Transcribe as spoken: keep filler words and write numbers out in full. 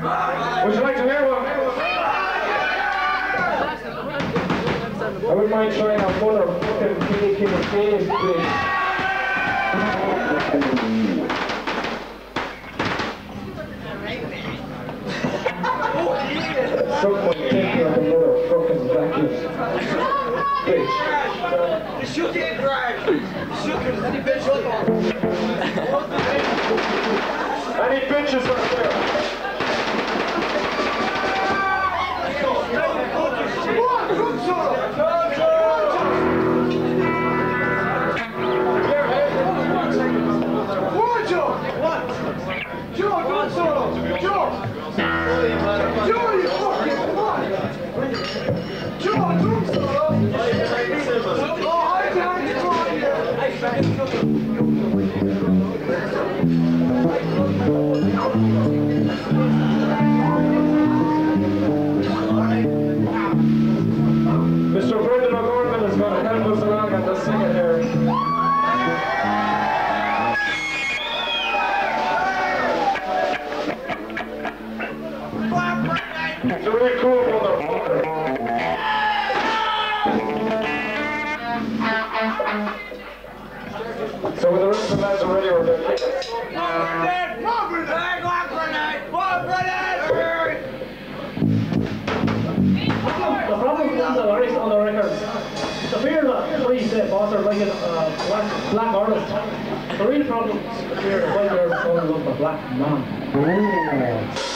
Would you like to hear one? I wouldn't mind trying out Mother fucking Kitty Kitty Days, please. Suck my dick like a motherfucking vacuum. Bitch. You shook it, right? You shook it. Any bitch look on? Any bitches right there? Mister Brendan O'Gorman is going to help us along on the singing here. It's a really cool motherfucker. So when the rest of the lads are ready, we're going to kick it. The problem with the lyrics on the record, the fear that Freeze uh, boss are like a uh, black, black artist. The real problem is the fear that they're calling up a black man.